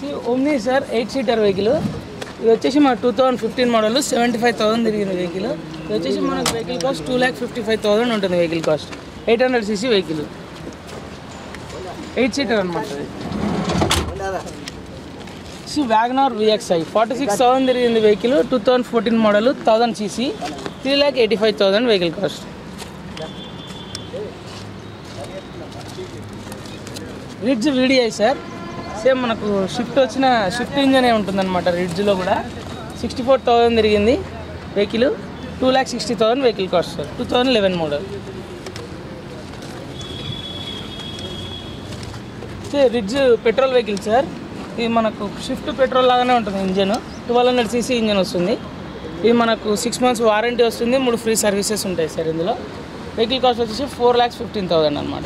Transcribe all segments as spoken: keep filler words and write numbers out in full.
వచ్చేసి Omni sir eight seater vehicle. ఇది వచ్చేసి మన two thousand fifteen model seventy five thousand తిరిగింది వెహికల్. ఇది వచ్చేసి మనకు vehicle cost two lakh fifty five thousand ఉంటుంది vehicle cost. Eight hundred CC vehicle, eight seater అనమాట. WagonR VXI forty six thousand తిరిగింది vehicle. Two thousand fourteen model thousand CC, three lakh eighty five thousand vehicle cost. Ritz VDI sir, same మనకు Swift వచ్చిన Swift ఇంజనే ఉంటుందన్నమాట. రిడ్జ్లో కూడా sixty four thousand తిరిగింది vehicle. Two lakh sixty thousand vehicle cost sir. Two thousand eleven model. Ritz petrol vehicle sir. ఇది మనకు Swift petrol లాగానే ఉంటుంది engine. Twelve hundred CC engine వస్తుంది. ఇది మనకు సిక్స్ మంత్స్ వారంటీ వస్తుంది. మూడు ఫ్రీ సర్వీసెస్ ఉంటాయి సార్ ఇందులో. వెహికల్ కాస్ట్ వచ్చేసి ఫోర్ ల్యాక్స్ ఫిఫ్టీన్ థౌసండ్ అనమాట.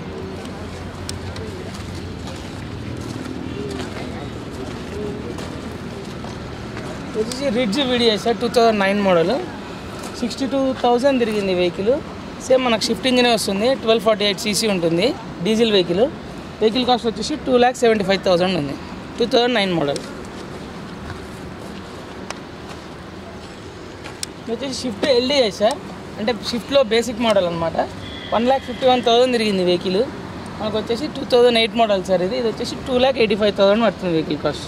వచ్చేసి Ritz video sir, two thousand nine model, sixty two thousand తిరిగింది వెహికల్. సేమ్ మనకు షిఫ్ట్ ఇంజనే వస్తుంది. ట్వెల్వ్ ఫార్టీ ఎయిట్ సీసీ ఉంటుంది, డీజిల్ వెహికల్. వెహికల్ కాస్ట్ వచ్చేసి two lakh seventy five thousand ఉంది. Two thousand nine model. వచ్చేసి షిఫ్ట్ ఎల్డీఐ సార్, అంటే షిఫ్ట్లో బేసిక్ మోడల్ అనమాట. One lakh fifty one thousand తిరిగింది వెహికల్. మనకు వచ్చేసి two thousand eight model sir ఇది. ఇది వచ్చేసి two lakh eighty five thousand పడుతుంది వెహికల్ కాస్ట్.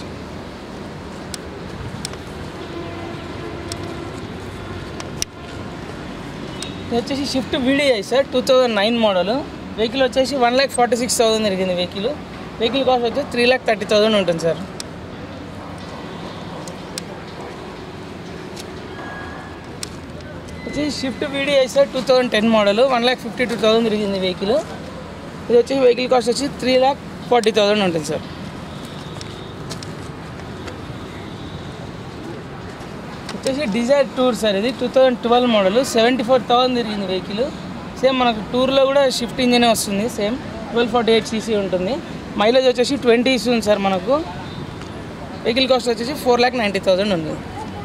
ఇది వచ్చేసి Swift VDI sir, two thousand nine model. Vehicle వచ్చేసి one lakh forty six thousand తిరిగింది వెహికల్. వెహికల్ కాస్ట్ వచ్చేసి త్రీ ల్యాక్ థర్టీ థౌసండ్ ఉంటుంది సార్. వచ్చేసి Swift VDI sir, two thousand ten model, one lakh fifty two thousand తిరిగింది vehicle. ఇది వచ్చేసి vehicle cost వచ్చి three lakh forty thousand ఉంటుంది సార్. వచ్చేసి డిజైర్ టూర్ సార్, ఇది two thousand twelve model, seventy four thousand తిరిగింది వెహికల్. సేమ్ మనకు టూర్లో కూడా షిఫ్ట్ ఇంజనే వస్తుంది. Same twelve forty eight CC ఉంటుంది. మైలేజ్ వచ్చేసి ట్వంటీ ఇస్తుంది సార్ మనకు. వెహికల్ కాస్ట్ వచ్చేసి ఫోర్ ల్యాక్ నైంటీ థౌసండ్ ఉంది.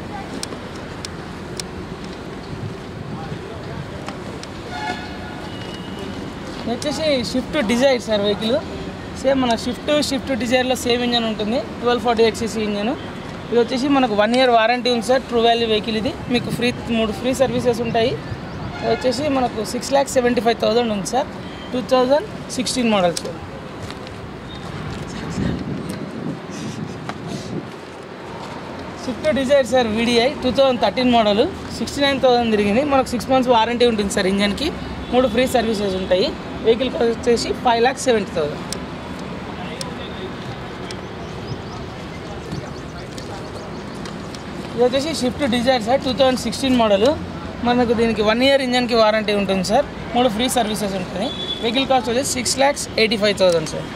వచ్చేసి Swift Dzire sir vehicle. Same మన షిఫ్ట్ షిఫ్ట్ డిజైర్లో సేమ్ ఇంజన్ ఉంటుంది, twelve forty eight CC engine. ఇది వచ్చేసి మనకు వన్ ఇయర్ వారంటీ ఉంది సార్. ట్రూ వాల్యూ వెహికల్ ఇది. మీకు ఫ్రీ మూడు ఫ్రీ సర్వీసెస్ ఉంటాయి. ఇది వచ్చేసి మనకు six lakh seventy five thousand ఉంది sir. Two thousand sixteen model sir. Swift Dzire sir VDI, two thousand thirteen model, sixty nine thousand తిరిగింది. మనకు సిక్స్ మంత్స్ వారంటీ ఉంటుంది సార్ ఇంజన్కి. మూడు ఫ్రీ సర్వీసెస్ ఉంటాయి. వెహికల్ కాస్ట్ వచ్చేసి ఫైవ్ ల్యాక్ సెవెంటీ థౌసండ్. ఇది వచ్చేసి Swift Dzire sir, two thousand sixteen model. మనకు దీనికి వన్ ఇయర్ ఇంజన్కి వారంటీ ఉంటుంది సార్. మూడు ఫ్రీ సర్వీసెస్ ఉంటుంది. వెహికల్ కాస్ట్ వచ్చేసి six lakhs eighty five thousand sir.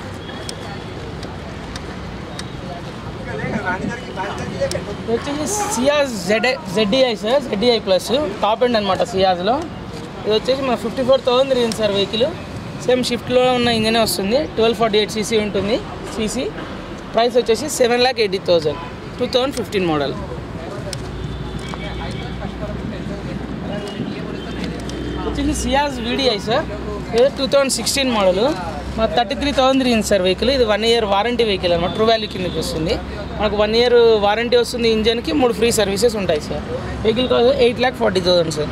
ఇది వచ్చేసి Ciaz Z ZDI sir, ZDI plus top end అనమాట సియాజ్లో. ఇది వచ్చేసి మన ఫిఫ్టీ ఫోర్ థౌసండ్ తిరిగింది సార్ వెహికల్. సేమ్ షిఫ్ట్లో ఉన్న ఇంజనే వస్తుంది. ట్వెల్వ్ ఫార్టీ ఎయిట్ సీసీ ఉంటుంది సీసీ. ప్రైస్ వచ్చేసి seven lakh eighty thousand. Two thousand fifteen model. వచ్చేసి సియాజ్ వీడిఐ సార్, ఇది టూ థౌజండ్ సిక్స్టీన్ మోడల్. మన థర్టీ త్రీ థౌసండ్ తిరిగింది సార్ వెహికల్. ఇది వన్ ఇయర్ వారంటీ వెహికల్ అనమాట. ట్రూ వాల్యూ కిందకి వస్తుంది. మనకు వన్ ఇయర్ వారంటీ వస్తుంది ఇంజన్కి. మూడు ఫ్రీ సర్వీసెస్ ఉంటాయి sir. Vehicle cost eight lakh forty thousand sir.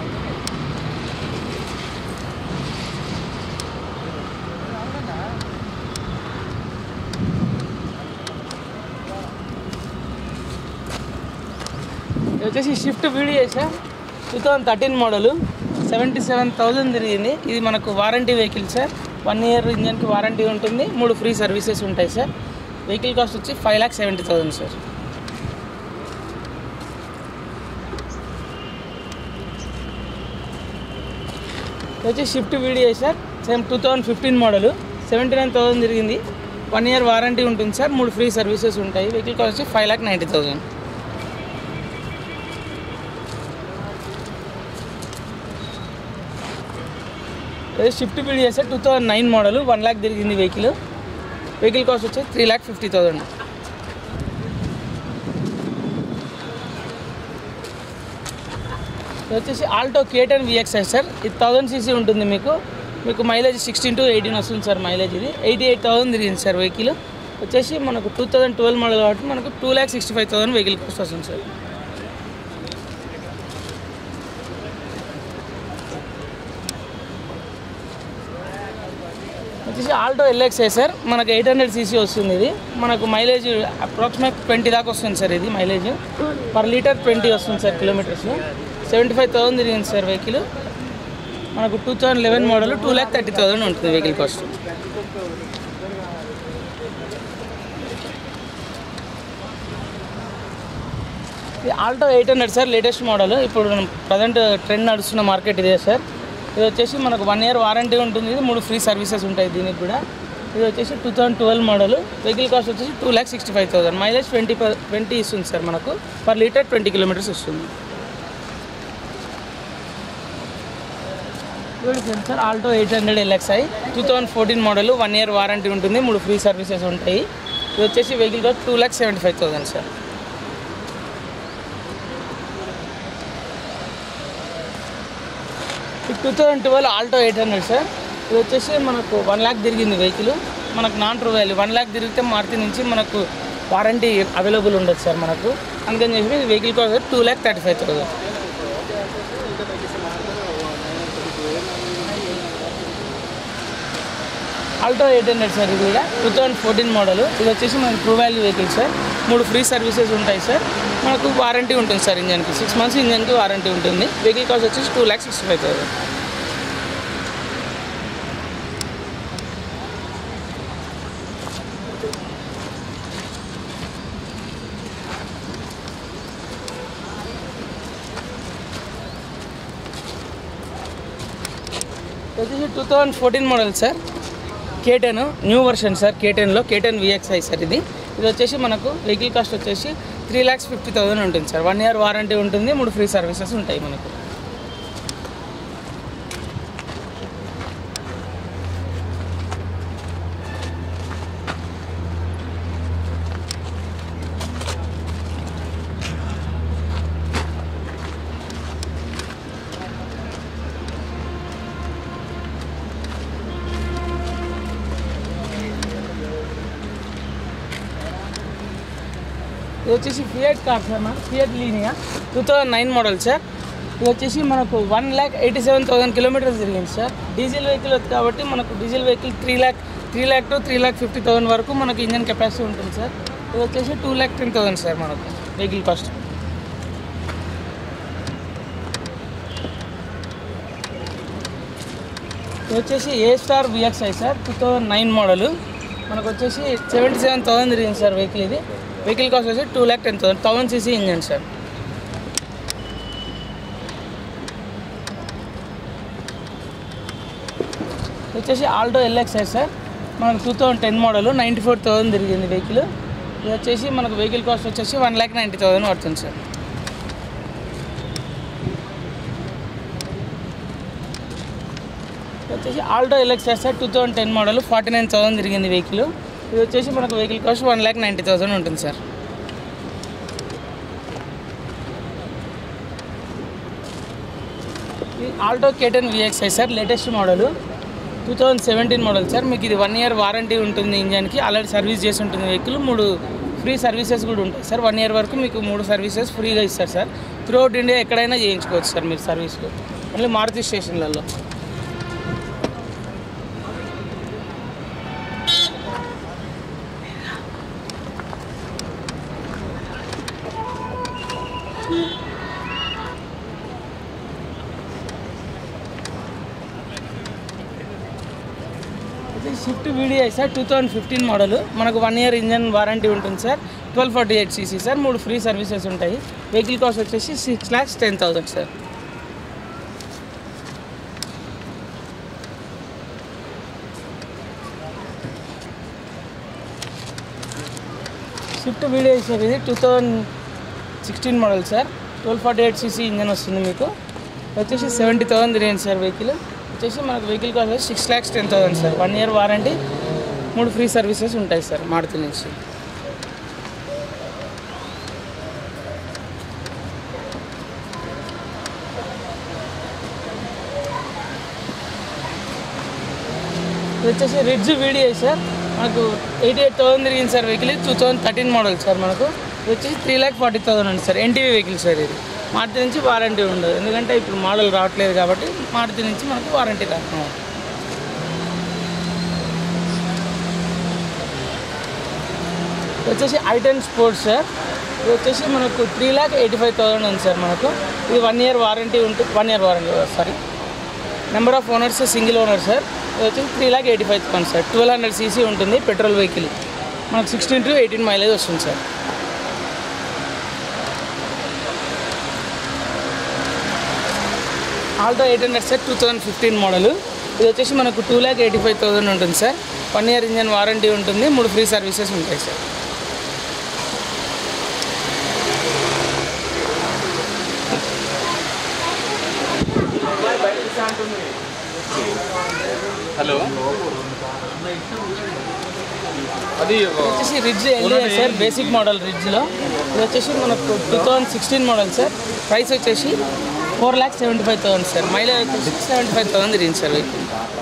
ఇది వచ్చేసి Swift VDI sir, two thousand thirteen model, seventy seven thousand తిరిగింది. ఇది మనకు warranty vehicle sir. One year ఇంజన్కి వారంటీ ఉంటుంది. మూడు ఫ్రీ సర్వీసెస్ ఉంటాయి సార్. వెహికల్ కాస్ట్ వచ్చి five lakh seventy thousand sir. ఇది వచ్చి Swift VDI sir, same two thousand fifteen model, seventy nine thousand తిరిగింది. వన్ ఇయర్ వారంటీ ఉంటుంది సార్. మూడు ఫ్రీ సర్వీసెస్ ఉంటాయి. వెహికల్ కాస్ట్ వచ్చి five lakh ninety thousand. Swift VDI sir, two thousand nine model, one lakh తిరిగింది vehicle. Vehicle cost వచ్చి three lakh fifty thousand. ఇది వచ్చేసి Alto K ten VXI sir. ఇది థౌసండ్ సీసీ ఉంటుంది మీకు. మీకు మైలేజ్ సిక్స్టీన్ టు ఎయిటీన్ వస్తుంది సార్ మైలేజ్. ఇది ఎయిటీ ఎయిట్ థౌసండ్ తిరిగింది సార్ వెహికల్. వచ్చేసి మనకు టూ థౌజండ్ ట్వెల్వ్ మోడల్ కాబట్టి మనకు two lakh sixty five thousand vehicle cost వస్తుంది సార్. వచ్చేసి ఆల్టో ఎల్ఎక్స్ఐ సార్, మనకు ఎయిట్ హండ్రెడ్ సీసీ వస్తుంది. ఇది మనకు మైలేజ్ అప్రాక్సిమేట్ ట్వంటీ దాకా వస్తుంది సార్. ఇది మైలేజ్ పర్ లీటర్ ట్వంటీ వస్తుంది sir. Kilometres seventy five thousand తిరిగింది సార్ వెహికల్. మనకు two thousand eleven model two lakh thirty thousand ఉంటుంది వెహికల్ కాస్ట్. ఇది Alto eight hundred sir, latest model. ఇప్పుడు ప్రజెంట్ ట్రెండ్ నడుస్తున్న మార్కెట్ ఇదే సార్. ఇది వచ్చేసి మనకు వన్ ఇయర్ వారంటీ ఉంటుంది. ఇది మూడు ఫ్రీ సర్వీసెస్ ఉంటాయి దీనికి కూడా. ఇది వచ్చేసి two thousand twelve model. Vehicle cost వచ్చేసి two lakh sixty five thousand mileage twenty twenty ఇస్తుంది సార్. మనకు పర్ లీటర్ ట్వంటీ కిలోమీటర్స్ వస్తుంది. Sir Alto eight hundred LXI two thousand fourteen model, one year warranty ఉంటుంది, మూడు ఫ్రీ సర్వీసెస్ ఉంటాయి. ఇది వచ్చేసి vehicle cost two lakh seventy five thousand sir. Two thousand twelve Alto eight hundred sir. ఇది వచ్చేసి మనకు one lakh తిరిగింది వెహికల్. మనకు non true Value one lakh తిరిగితే మారుతి నుంచి మనకు వారంటీ అవైలబుల్ ఉండదు సార్ మనకు. అందుకని చెప్పి vehicle cost two lakh thirty five thousand. Alto eight hundred sir. ఇది కూడా టూ థౌజండ్ ఫోర్టీన్ మోడల్. ఇది వచ్చేసి మనకు ట్రూ వాల్యూ వెహికల్ సార్. మూడు ఫ్రీ సర్వీసెస్ ఉంటాయి సార్. మనకు వారంటీ ఉంటుంది సార్. ఇంజన్కి సిక్స్ మంత్స్ ఇంజన్కి వారంటీ ఉంటుంది. వెహికల్ కాస్ట్ వచ్చేసి two lakh sixty five thousand. వచ్చేసి two thousand fourteen model sir. K ten new version sir. కేటెన్లో కేటెన్ విఎక్స్ఐ సార్. ఇది ఇది వచ్చేసి మనకు వెహికల్ కాస్ట్ వచ్చేసి త్రీ ల్యాక్స్ ఫిఫ్టీ థౌసండ్ ఉంటుంది సార్. వన్ ఇయర్ వారంటీ ఉంటుంది, మూడు ఫ్రీ సర్వీసెస్ ఉంటాయి మనకు. ఇది వచ్చేసి ఫియట్ కార్ సార్. మన Fiat Linea two thousand nine model sir. ఇది వచ్చేసి మనకు one lakh eighty seven thousand kilometres తిరిగింది సార్. డీజిల్ వెహికల్ కాబట్టి మనకు diesel vehicle three lakh three lakh to three lakh fifty thousand వరకు మనకు ఇంజన్ కెపాసిటీ ఉంటుంది సార్. ఇది వచ్చేసి two lakh ten thousand sir మనకు వెహికల్ కాస్ట్. ఇది వచ్చేసి A Star VXI sir. Two thousand nine model. మనకు వచ్చేసి సెవెంటీ సెవెన్ థౌసండ్ తిరిగింది సార్ వెహికల్. ఇది వెహికల్ కాస్ట్ వచ్చి two lakh ten thousand thousand CC engine sir. వచ్చేసి ఆల్టో ఎల్ఎక్స్ఐ సార్. మనకు two thousand ten model, ninety four thousand తిరిగింది vehicle. ఇది వచ్చేసి మనకు వెహికల్ కాస్ట్ వచ్చేసి వన్ ల్యాక్ నైంటీ థౌసండ్ పడుతుంది సార్. వచ్చేసి Alto LXI sir. Two thousand ten model, forty nine thousand తిరిగింది వెహికల్. ఇది వచ్చేసి మనకు vehicle cost one lakh ninety thousand ఉంటుంది సార్. ఇది Alto K ten VXI sir, latest model, two thousand seventeen model sir. మీకు ఇది వన్ ఇయర్ వారంటీ ఉంటుంది ఇంజన్కి. Already service చేసి ఉంటుంది వెహికల్. మూడు ఫ్రీ సర్వీసెస్ కూడా ఉంటాయి సార్. వన్ ఇయర్ వరకు మీకు మూడు సర్వీసెస్ ఫ్రీగా ఇస్తారు సార్. త్రూ అవుట్ ఇండియా ఎక్కడైనా చేయించుకోవచ్చు సార్ మీరు సర్వీస్లో, ఓన్లీ మారుతి స్టేషన్లలో. Swift VDI sir. Two thousand fifteen model. మనకు వన్ ఇయర్ ఇంజన్ వారంటీ ఉంటుంది sir. Twelve forty eight CC sir. మూడు ఫ్రీ సర్వీసెస్ ఉంటాయి. వెహికల్ కాస్ట్ వచ్చేసి six lakhs ten thousand sir. Swift VDI sir. ఇది two thousand sixteen model sir. Twelve forty eight CC engine వస్తుంది మీకు. వచ్చేసి seventy thousand తిరిగింది sir vehicle. వచ్చేసి మనకు vehicle cost six lakhs ten thousand sir. One year warranty, మూడు free services ఉంటాయి sir Maruti నుంచి. ఇది వచ్చేసి రిడ్జ్ వీడిఐ సార్. మనకు ఎయిటీ ఎయిట్ థౌసండ్ తిరిగింది sir vehicle. Two thousand thirteen model sir. మనకు ఇది వచ్చేసి త్రీ ల్యాక్ ఫార్టీ థౌసండ్ ఉంది సార్. ఎన్టీవీ వెహికల్ సార్ ఇది. మారుతి నుంచి వారంటీ ఉండదు, ఎందుకంటే ఇప్పుడు మోడల్ రావట్లేదు కాబట్టి మారుతి నుంచి మనకు వారంటీ రాకుండా. ఇది వచ్చేసి ఐ టెన్ స్పోర్ట్స్ సార్. ఇది వచ్చేసి మనకు three lakh eighty five thousand ఉంది సార్. మనకు ఇది వన్ ఇయర్ వారంటీ ఉంటుంది. One year warranty sorry number of owners single owner sir. ఇది వచ్చేసి three lakh eighty five thousand sir. Twelve hundred CC ఉంటుంది పెట్రోల్ వెహికల్. మనకు సిక్స్టీన్ టు ఎయిటీన్ మైలేజ్ వస్తుంది sir. Alto eight hundred sir. Two thousand fifteen model. ఇది వచ్చేసి మనకు two lakh eighty five thousand ఉంటుంది sir. One year engine warranty ఉంటుంది. మూడు free services ఉంటాయి సార్. హలో, అది వచ్చేసి Ritz LDI sir. Basic model రిడ్జ్లో. ఇది వచ్చేసి మనకు two thousand sixteen model sir. Price వచ్చేసి four lakh seventy five thousand sir. Mileage వచ్చేసి సెవెంటీ ఫైవ్ థౌసండ్ తిరిగింది సార్ వెహికల్.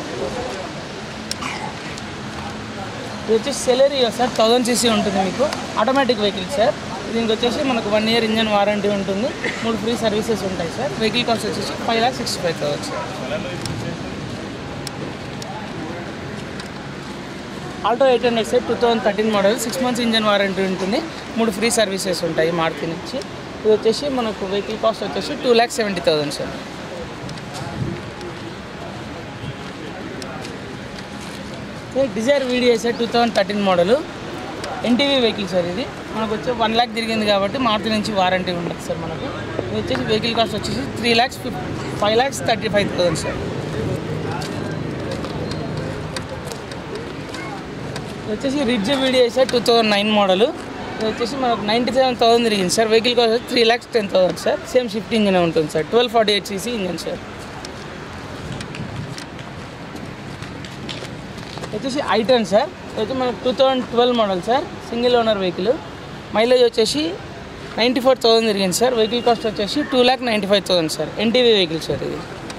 ఇది వచ్చేసి సెలెరియో సార్. థౌసండ్ సీసీ ఉంటుంది మీకు. Automatic vehicle sir. దీనికి వచ్చేసి మనకు వన్ ఇయర్ ఇంజన్ వారంటీ ఉంటుంది. మూడు ఫ్రీ సర్వీసెస్ ఉంటాయి సార్. వెహికల్ కాస్ట్ వచ్చేసి five lakh sixty five thousand sir. Alto eight hundred sir. Two thousand thirteen model. Six months engine warranty ఉంటుంది. మూడు ఫ్రీ సర్వీసెస్ ఉంటాయి మారుతి నుంచి. ఇది వచ్చేసి మనకు వెహికల్ కాస్ట్ వచ్చేసి two lakh seventy thousand sir. Dzire VDI sir. Two thousand thirteen model. NTV vehicle sir. ఇది మనకు వచ్చి వన్ ల్యాక్ తిరిగింది కాబట్టి మారుతి నుంచి వారంటీ ఉంటుంది సార్. మనకు ఇది వచ్చేసి వెహికల్ కాస్ట్ వచ్చేసి త్రీ ల్యాక్స్ ఫిఫ్ five lakhs thirty five thousand sir. ఇది వచ్చేసి Ritz video sir. Two thousand nine model. ఇది వచ్చేసి మనకు నైంటీ సెవెన్ థౌసండ్ తిరిగింది sir. Vehicle cost three lakhs ten thousand sir. Same Swift engine ఉంటుంది sir. Twelve forty eight CC engine sir. వచ్చేసి I ten sir. అయితే మనకు two thousand twelve model sir. Single owner vehicle. Mileage వచ్చేసి ninety four thousand తిరిగింది sir. Vehicle cost వచ్చేసి two lakh ninety five thousand sir. NTV vehicle sir ఇది.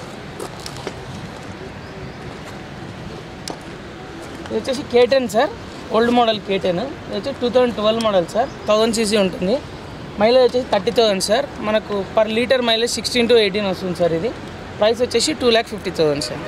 ఇది వచ్చేసి K ten sir. Old model K ten. ఇది వచ్చి two thousand twelve model sir. Thousand CC ఉంటుంది. Mileage వచ్చేసి థర్టీ థౌసండ్ సార్. మనకు per litre mileage sixteen to eighteen వస్తుంది sir. ఇది ప్రైస్ వచ్చేసి two lakh fifty thousand sir.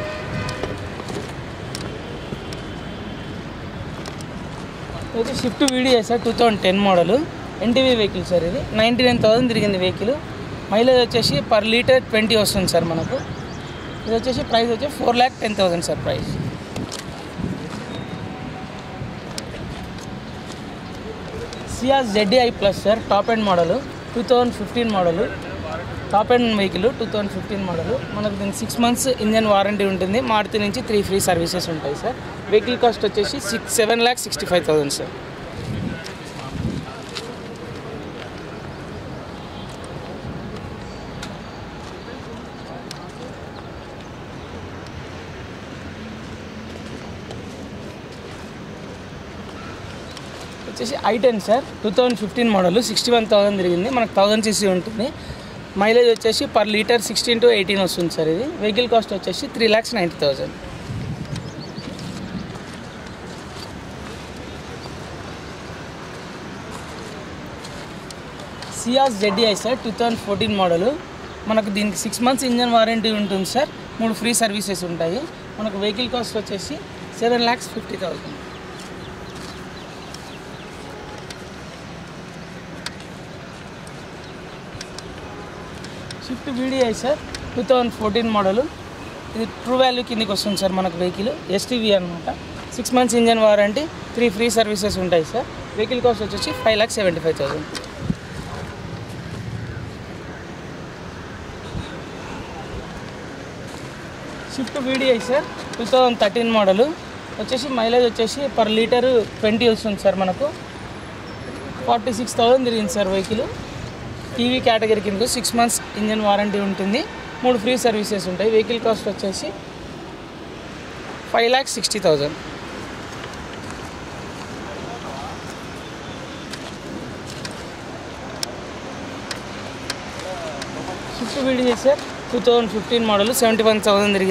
ఇది Swift VDI sir. Two thousand ten model. NTV vehicle sir. ఇది ninety nine thousand తిరిగింది vehicle. Mileage వచ్చేసి per litre twenty వస్తుంది sir మనకు. ఇది వచ్చేసి ప్రైస్ వచ్చి four lakh ten thousand sir price. Ciaz ZDI plus sir. Top end model. Two thousand fifteen model. Top end vehicle. Two thousand fifteen model. మనకు దీనికి six months engine warranty ఉంటుంది. మారుతి నుంచి three free services ఉంటాయి sir. Vehicle cost వచ్చేసి six seven lakh sixty five thousand sir. వచ్చేసి I ten sir. Two thousand fifteen model. Sixty one thousand తిరిగింది. మనకు thousand CC ఉంటుంది. మైలేజ్ వచ్చేసి per litre sixteen to eighteen వస్తుంది సార్. ఇది vehicle cost వచ్చేసి three lakhs ninety thousand. Ciaz ZDI sir. Two thousand fourteen model. మనకు దీనికి six months engine warranty ఉంటుంది సార్. మూడు ఫ్రీ సర్వీసెస్ ఉంటాయి. మనకు వెహికల్ కాస్ట్ వచ్చేసి seven lakhs fifty thousand. Swift VDI sir. Two thousand fourteen model. ఇది true value కిందకి వస్తుంది సార్ మనకు వెహికల్. ఎస్టీవీ అనమాట. Six months engine warranty. Three free services ఉంటాయి సార్. వెహికల్ కాస్ట్ వచ్చేసి five lakhs seventy five thousand. Swift VDI sir. Two thousand thirteen model. వచ్చేసి mileage వచ్చేసి per litre twenty వస్తుంది సార్. మనకు ఫార్టీ సిక్స్ థౌసండ్ తిరిగింది sir vehicle. TV category కింద six months engine warranty ఉంటుంది. మూడు ఫ్రీ సర్వీసెస్ ఉంటాయి. వెహికల్ కాస్ట్ వచ్చేసి five lakhs sixty thousand. Swift VDI sir. Two thousand fifteen model. Seventy one thousand